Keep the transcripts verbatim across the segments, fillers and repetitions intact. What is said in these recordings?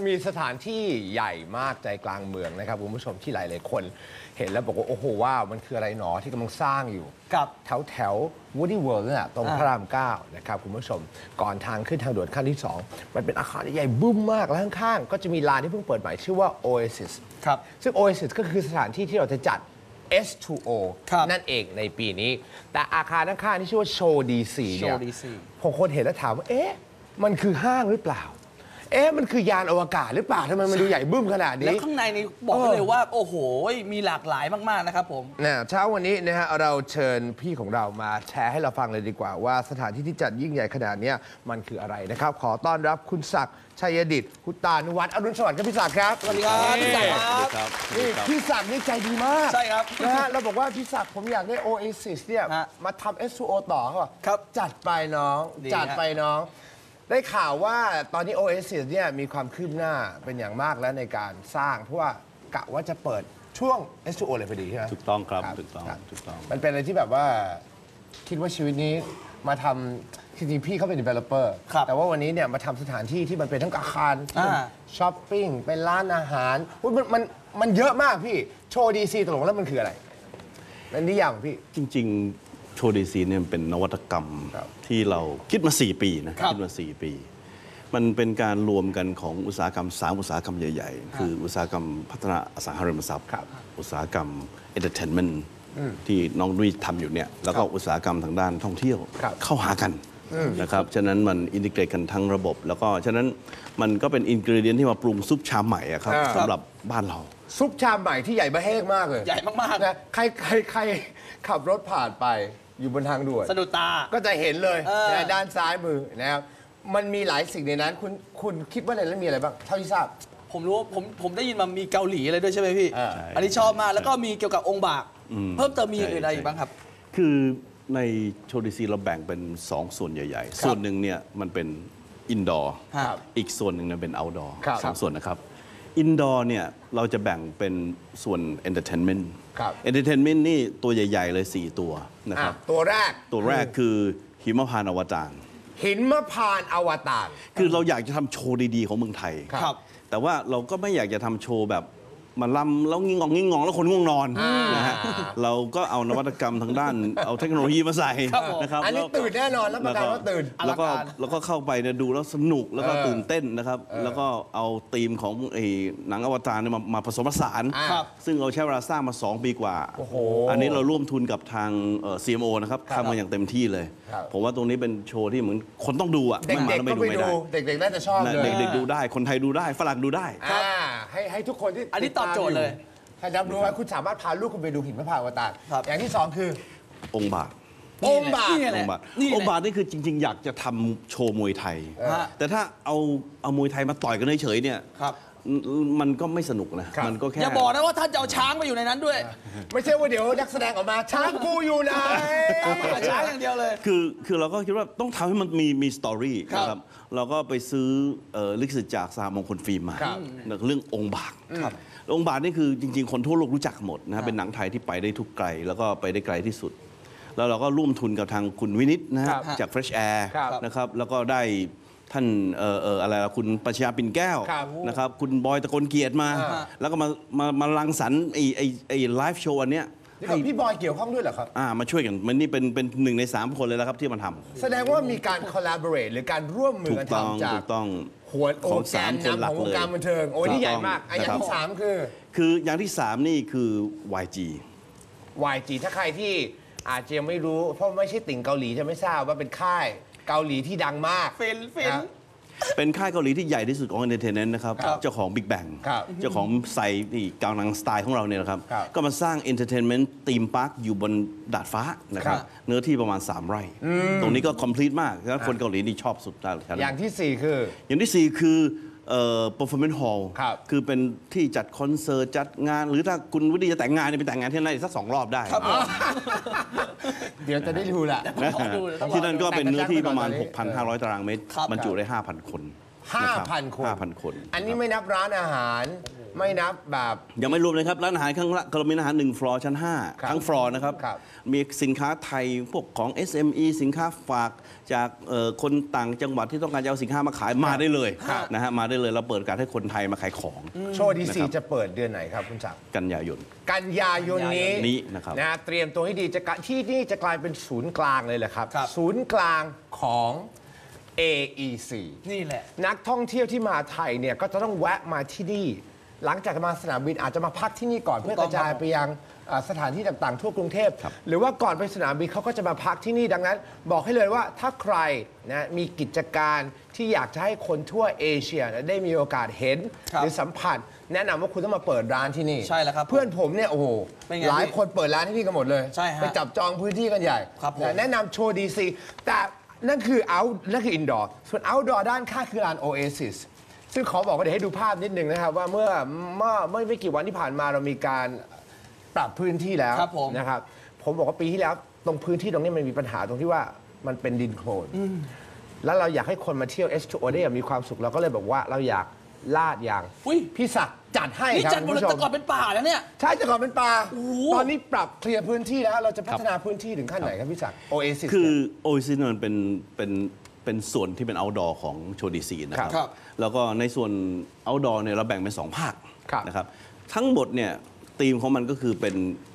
มีสถานที่ใหญ่มากใจกลางเมืองนะครับคุณผู้ชมที่หลายๆคนเห็นแล้วบอกว่าโอ้โหว้าวมันคืออะไรหนอที่กำลังสร้างอยู่กับแถวแถว Woody World เนี่ยตรงพระรามเก้านะครับคุณผู้ชมก่อนทางขึ้นทางด่วนขั้นที่สองมันเป็นอาคารใหญ่บึ้มมากแล้วข้างๆก็จะมีลานที่เพิ่งเปิดใหม่ชื่อว่า Oasis ครับซึ่ง Oasis ก็คือสถานที่ที่เราจะจัด เอส ทู โอ นั่นเองในปีนี้แต่อาคารข้างๆที่ชื่อว่าโชว์ ดี ซี เนี่ยพอคนเห็นแล้วถามว่าเอ๊ะมันคือห้างหรือเปล่าเอ๊ะมันคือยานอวกาศหรือเปล่าทำไมมันดูใหญ่บึ้มขนาดนี้แล้วข้างในนี่บอกเลยว่าโอ้โหมีหลากหลายมากๆนะครับผมเนี่ยเช้าวันนี้นะฮะเราเชิญพี่ของเรามาแชร์ให้เราฟังเลยดีกว่าว่าสถานที่ที่จัดยิ่งใหญ่ขนาดนี้มันคืออะไรนะครับขอต้อนรับคุณศักดิ์ชัยดิษฐ์คุณตานุวัฒน์อรุณสวัสดิ์ครับพี่ศักดิ์ครับสวัสดีครับพี่ศักดิ์ครับนี่พี่ศักดิ์นี่ใจดีมากใช่ครับนะฮะเราบอกว่าพี่ศักดิ์ผมอยากได้ Oasis เนี่ยมาทำ เอส ทู โอ ต่อครับจัดไปน้องจัดไปน้องได้ข่าวว่าตอนนี้ Oasis เนี่ยมีความคืบหน้าเป็นอย่างมากแล้วในการสร้างเพราะว่ากะว่าจะเปิดช่วง เอส ทู โอ เลยพอดีใช่ไหมถูกต้องครับถูกต้องถูกต้องมันเป็นอะไรที่แบบว่าคิดว่าชีวิตนี้มาทำจริงๆพี่เขาเป็น developer แต่ว่าวันนี้เนี่ยมาทำสถานที่ที่มันเป็นทั้งอาคารช้อปปิ้งเป็นร้านอาหารมันมันมันเยอะมากพี่โชว์ดีซีตกลงแล้วมันคืออะไรนั่นนิยามพี่จริงๆโชว์ดีซีเนี่ยเป็นนวัตกรรมที่เราคิดมาสี่ปีนะคิดมาสี่ปีมันเป็นการรวมกันของอุตสาหกรรมสามอุตสาหกรรมใหญ่ๆคืออุตสาหกรรมพัฒนาอสังหาริมทรัพย์อุตสาหกรรมเอนเตอร์เทนเมนต์ที่น้องดุ้ยทำอยู่เนี่ยแล้วก็อุตสาหกรรมทางด้านท่องเที่ยวเข้าหากันนะครับฉะนั้นมันอินทิเกรตกันทั้งระบบแล้วก็ฉะนั้นมันก็เป็นอินกรีเดียนที่มาปรุงซุปชามใหม่ครับสำหรับบ้านเราซุปชามใหม่ที่ใหญ่มาเฮกมากเลยใหญ่มากๆนะใครใครใครขับรถผ่านไปอยู่บนทางด่วนสะดุดตาก็จะเห็นเลยนะด้านซ้ายมือนะครับมันมีหลายสิ่งในนั้นคุณคุณคิดว่าในนั้นมีอะไรบ้างเท่าที่ทราบผมรู้ผมผมได้ยินมามีเกาหลีอะไรด้วยใช่ไหมพี่อันนี้ชอบมากแล้วก็มีเกี่ยวกับองค์บากเพิ่มเติมมีอะไรอีกบ้างครับคือในโชว์ดีซีเราแบ่งเป็นสองส่วนใหญ่ๆส่วนหนึ่งเนี่ยมันเป็นอินดอร์อีกส่วนหนึ่งเนี่ยเป็นเอาท์ดอร์สองส่วนนะครับอินดอร์เนี่ยเราจะแบ่งเป็นส่วนเอนเตอร์เทนเมนต์เอนเตอร์เทนเมนต์นี่ตัวใหญ่ๆเลยสี่ตัวนะครับตัวแรกตัวแรกคือหิมพานต์อวตารหิมพานต์อวตารคือเราอยากจะทำโชว์ดีๆของเมืองไทยแต่ว่าเราก็ไม่อยากจะทำโชว์แบบมาลำแล้วงิงงองงิงงองแล้วคนง่วงนอนนะฮะเราก็เอานวัตกรรมทางด้านเอาเทคโนโลยีมาใส่นะครับอันนี้ตื่นแน่นอนแล้วประกันว่าตื่นแล้วก็แล้วก็เข้าไปเนี่ยดูแล้วสนุกแล้วก็ตื่นเต้นนะครับแล้วก็เอาธีมของไอ้หนังอวตารเนี่ยมาผสมผสานซึ่งเราใช้เวลาสร้างมาสองปีกว่าอันนี้เราร่วมทุนกับทาง ซี เอ็ม โอ นะครับทำมาอย่างเต็มที่เลยผมว่าตรงนี้เป็นโชว์ที่เหมือนคนต้องดูอ่ะไม่มาแล้วไม่ดูไม่ได้เด็กๆน่าจะชอบเลยเด็กๆดูได้คนไทยดูได้ฝรั่งดูได้ให้ให้ทุกคนที่อันนี้ตอบโจทย์เลยถ้าจำรู้ว่าคุณสามารถพาลูกคุณไปดูหินพระพานอวตารอย่างที่สองคือองค์บากองค์บากองค์บากองค์บากนี่คือจริงๆอยากจะทำโชว์มวยไทยแต่ถ้าเอาเอามวยไทยมาต่อยกันเฉยๆเนี่ยมันก็ไม่สนุกนะมันก็แค่อย่าบอกนะว่าท่านจะเอาช้างมาอยู่ในนั้นด้วยไม่ใช่ว่าเดี๋ยวนักแสดงออกมาช้างกูอยู่ไหนช้างอย่างเดียวเลยคือคือเราก็คิดว่าต้องทำให้มันมีมีสตอรี่นะครับเราก็ไปซื้อลิขสิทธิ์จากสหมงคลฟิล์มมาเรื่ององค์บากองค์บากนี่คือจริงๆคนทั่วโลกรู้จักหมดนะเป็นหนังไทยที่ไปได้ทุกไกลแล้วก็ไปได้ไกลที่สุดแล้วเราก็ร่วมทุนกับทางคุณวินิตนะฮะจาก Fresh Air นะครับแล้วก็ได้ท่านเอ่อเอ่ออะไรคุณปรัชญาปิ่นแก้วนะครับคุณบอยตะกลเกียรติมาแล้วก็มามามารังสรรค์ไอ้ไอ้ไอ้ไลฟ์โชว์อันเนี้ยพี่บอยเกี่ยวข้องด้วยเหรอครับอ่ามาช่วยกันมันนี่เป็นเป็นหนึ่งในสามคนเลยแล้วครับที่มาทำแสดงว่ามีการ collaborate หรือการร่วมมือกันทำจากหัวของสามคนหลักเลยวงการบันเทิงโอ้ยนี่ใหญ่มากอย่างที่สามคือคืออย่างที่สามนี่คือ วาย จีวาย จี ถ้าใครที่อาจจะยังไม่รู้เพราะไม่ใช่ติ่งเกาหลีจะไม่ทราบว่าเป็นค่ายเกาหลีที่ดังมากฟินฟินเป็นค่ายเกาหลีที่ใหญ่ที่สุดของ Entertainment นะครับเจ้าของ Big Bang เจ้าของไซนี่กาวนังสไตล์ของเราเนี่ยนะครับก็มาสร้าง Entertainment ธีมพาร์คอยู่บนดาดฟ้านะครับเนื้อที่ประมาณสามไร่ตรงนี้ก็ complete มากแล้วคนเกาหลีนี่ชอบสุดอย่างที่สี่คืออย่างที่สี่คือเอ่อ performance hall คือเป็นที่จัดคอนเสิร์ตจัดงานหรือถ้าคุณวิดีจะแต่งงานเนี่ยไปแต่งงานที่นั่นอีกสักสองรอบได้เดี๋ยวจะได้ดูแหละที่นั่นก็เป็นเนื้อที่ประมาณ หกพันห้าร้อย ตารางเมตรบรรจุได้ ห้าพัน คนห้าพัน คนห้าพันคนอันนี้ไม่นับร้านอาหาร ไม่นับแบบยังไม่รวมเลยครับร้านอาหารข้างละเรามีอาหารหนึ่งฟลอร์ชั้นห้าครับทั้งฟลอร์นะครับครับมีสินค้าไทยพวกของ เอส เอ็ม อี สินค้าฝากจากเอ่อคนต่างจังหวัดที่ต้องการจะเอาสินค้ามาขายมาได้เลยครับนะฮะมาได้เลยเราเปิดโอกาสให้คนไทยมาขายของโชว์ดีซีนะครับจะเปิดเดือนไหนครับคุณจักรกันยายนกันยายนนี้นี้นะครับนะเตรียมตัวให้ดีจะกะที่นี่จะกลายเป็นศูนย์กลางเลยแหละครับครับศูนย์กลางของ เอ อี ซีนี่แหละนักท่องเที่ยวที่มาไทยเนี่ยก็จะต้องแวะมาที่นี่ หลังจากมาสนามบินอาจจะมาพักที่นี่ก่อนเพื่อกระจายไปยังเอ่อสถานที่ต่างๆ ทั่วกรุงเทพ หรือว่าก่อนไปสนามบินเขาก็จะมาพักที่นี่ดังนั้น บอกให้เลยว่าถ้าใครนะมีกิจการที่อยากจะให้คนทั่วเอเชียนะได้มีโอกาสเห็นครับหรือสัมผัส แนะนำว่าคุณต้องมาเปิดร้านที่นี่ใช่แล้วครับเพื่อนผมเนี่ยโอ้โหเป็นไงหลายพี่คนเปิดร้านที่นี่กันหมดเลยใช่ฮะไปจับจองพื้นที่กันใหญ่ครับผมนะแนะนำโชว์ดีซีแต่นั่นคือ out นั่นคือ indoor ส่วน outdoor ด้านข้างคือร้าน Oasis ซึ่งขอบอกว่าเดี๋ยวให้ดูภาพนิดนึงนะครับ ว่าเมื่อเมื่อเมื่อไม่กี่วันที่ผ่านมาเรามีการปรับพื้นที่แล้วครับผมนะครับ ผมบอกว่าปีที่แล้วตรงพื้นที่ตรงนี้มันมีปัญหาตรงที่ว่ามันเป็นดินโคลนแล้วเราอยากให้คนมาเที่ยว เอส ทู โอ ได้อย่างมีความสุขเราก็เลยบอกว่าเราอยากลาดยางอุ้ยพี่ศักดิ์จัดให้นี่ครับจัดบคุณนผู้ชแต่มก่อนเป็นป่าแล้วเนี่ยใช่แต่ก่อนเป็นป่าโอ้โหตอนนี้ปรับเคลียร์พื้นที่แล้ว เราจะพัฒนาพื้นที่ถึงขั้นไหนครับพี่ศักดิ์ Oasis คือเนี่ยโอซินมันเป็นเป็นเป็นส่วนที่เป็น outdoor ของโชว์ดีซีนะคครัรับบครับแล้วก็ในส่วน outdoor เนี่ยเราแบ่งเป็นสองภาคครับนะครับ ทั้งหมดเนี่ยธีมของมันก็คือเป็น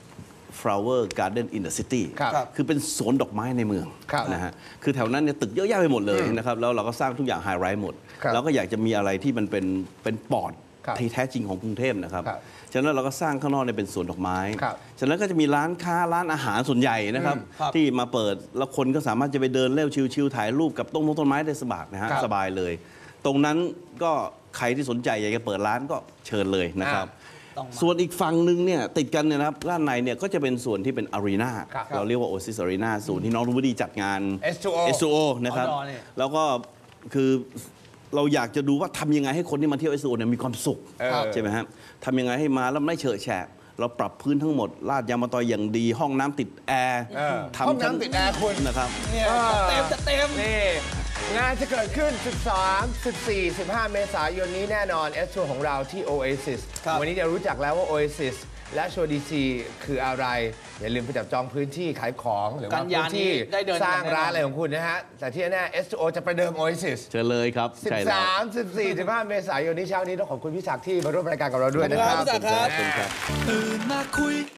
flower garden in the city ครับครับคือเป็นสวนดอกไม้ในเมืองครับนะฮะ คือแถวนั้นเนี่ยตึกเยอะแยะไปหมดเลยนะครับ แล้วเราก็สร้างทุกอย่างไฮไรท์หมดครับเราก็อยากจะมีอะไรที่มันเป็นเป็นปอดครับที่แท้จริงของกรุงเทพนะครับครับฉะนั้นเราก็สร้างข้างนอกเนี่ยเป็นสวนดอกไม้ครับฉะนั้นก็จะมีร้านค้าร้านอาหารส่วนใหญ่นะครับครับที่มาเปิดแล้วคนก็สามารถจะไปเดินเล่นชิลๆถ่ายรูปกับต้นมงต้นไม้ได้สบายนะฮะครับสบายเลย ตรงนั้นก็ใครที่สนใจอยากจะเปิดร้านก็เชิญเลยนะครับต้องมาส่วนอีกฝั่งหนึ่งเนี่ยติดกันเนี่ยนะครับด้านในเนี่ยก็จะเป็นส่วนที่เป็นอารีนาครับเราเรียกว่า Oasis Arena ศูนย์ที่น้องรุ่งวดีจัดงานเอส ทู โอเอส ทู โอ นะครับ Outdoor นี่แล้วก็คือเราอยากจะดูว่าทำยังไงให้คนที่มาเที่ยว เอส ทู โอ เนี่ยมีความสุขเออใช่ไหมครับทำยังไงให้มาแล้วไม่เฉอะแฉะ เราปรับพื้นทั้งหมดลาดยางมะตอยอย่างดี ห้องน้ำติดแอร์เออทำห้องน้ำติดแอร์คุณนะครับเนี่ยเออเต็มจะเต็มนี่งานจะเกิดขึ้น สิบสาม สิบสี่ สิบห้า เมษายนนี้แน่นอน เอส ทู ของเราที่ Oasis ครับวันนี้จะรู้จักแล้วว่า Oasis และโชว์ดีซีคืออะไร อย่าลืมไปจับจองพื้นที่ขายของหรือกัว่านยาพื้นนี้ที่ได้เดินสร้างกันแน่นอนร้านอะไรของคุณนะฮะ แต่ที่แน่ เอส ทู โอ จะประเดิม Oasis เชิญเลยครับใช่แล้วสิบสาม สิบสี่ สิบห้า เมษายนนี้เช้านี้ต้องขอบคุณพี่ศักดิ์ที่มาร่วมรายการกับเราด้วยนะคขรัอบ บคุณครับขอบคุณครับตื่นมาคุย